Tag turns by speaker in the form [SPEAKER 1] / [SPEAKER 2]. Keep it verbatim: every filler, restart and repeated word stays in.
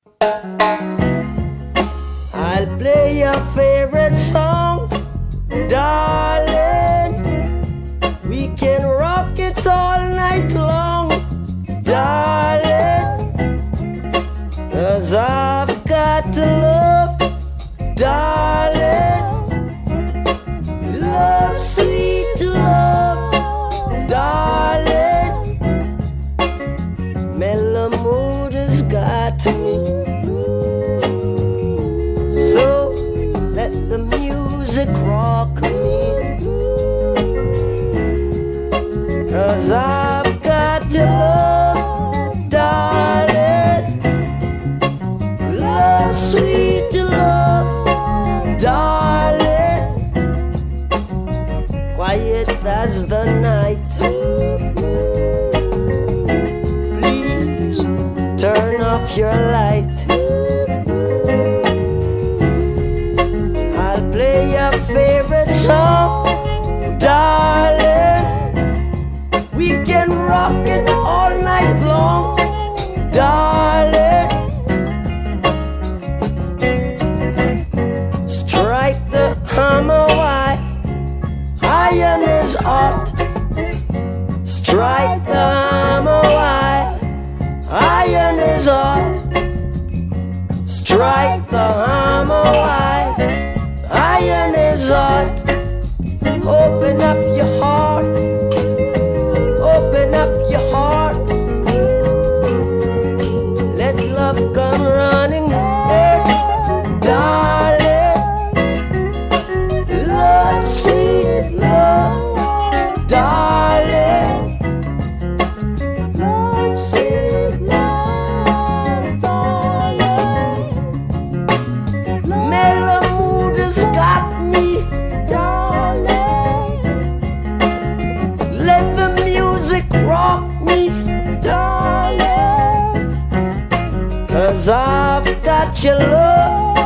[SPEAKER 1] I'll play your favorite song, darling. We can rock it all night long, darling. 'Cause I've got to love, darling. Love, sweet love, darling. Mellow mood has got me. So let the music rock me. 'Cause I've got to love, darling. Love, sweet love, darling. Quiet as the night. Please turn off your light. I'll play your favorite song, darling. We can rock it all night long, darling. Strike the hammer wide, iron is hot. Strike the hammer wide, iron is hot. Strike the hammer wide, iron is hot. Open up your heart, open up your heart. Let love come running here, darling. Love, sweet love, darling. Love, sweet love, darling. Mellow mood has got me, darling. Let the music rock me, darling. 'Cause I've got your love,